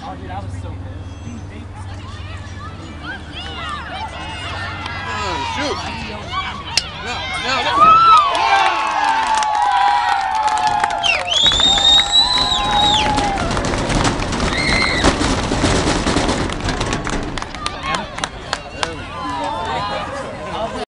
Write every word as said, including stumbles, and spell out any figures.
Oh, dude, I was so pissed. Dude, they... Oh, shoot. No, no, no.